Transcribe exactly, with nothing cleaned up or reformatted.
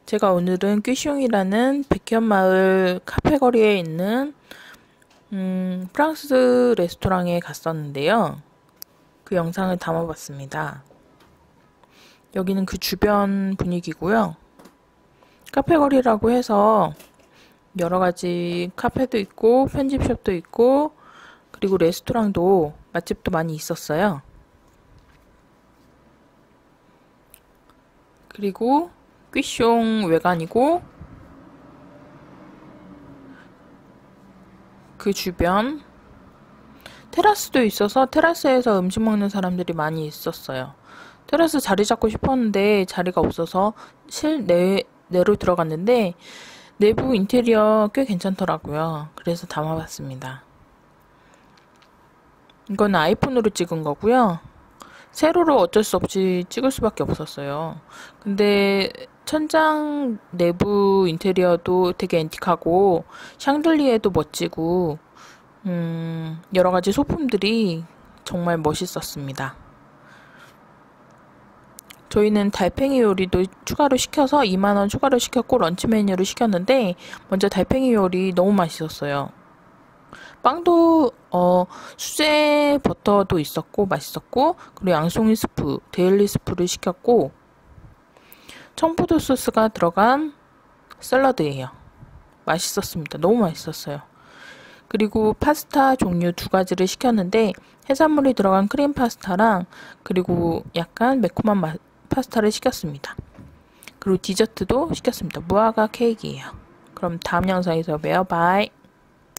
제가 오늘은 꾀숑이라는 백현마을 카페거리에 있는 음, 프랑스 레스토랑에 갔었는데요. 그 영상을 담아봤습니다. 여기는 그 주변 분위기고요. 카페거리라고 해서 여러가지 카페도 있고 편집숍도 있고 그리고 레스토랑도 맛집도 많이 있었어요. 그리고 꾀숑 외관이고 그 주변 테라스도 있어서 테라스에서 음식 먹는 사람들이 많이 있었어요. 테라스 자리 잡고 싶었는데 자리가 없어서 실내 내로 들어갔는데 내부 인테리어 꽤 괜찮더라고요. 그래서 담아봤습니다. 이건 아이폰으로 찍은 거고요. 세로로 어쩔 수 없이 찍을 수밖에 없었어요. 근데 천장 내부 인테리어도 되게 앤틱하고 샹들리에도 멋지고 음, 여러 가지 소품들이 정말 멋있었습니다. 저희는 달팽이 요리도 추가로 시켜서 이만 원 추가로 시켰고 런치 메뉴를 시켰는데 먼저 달팽이 요리 너무 맛있었어요. 빵도 어, 수제 버터도 있었고 맛있었고 그리고 양송이 스프, 데일리 스프를 시켰고 청포도 소스가 들어간 샐러드예요. 맛있었습니다. 너무 맛있었어요. 그리고 파스타 종류 두 가지를 시켰는데 해산물이 들어간 크림 파스타랑 그리고 약간 매콤한 마, 파스타를 시켰습니다. 그리고 디저트도 시켰습니다. 무화과 케이크예요. 그럼 다음 영상에서 봬요. 바이.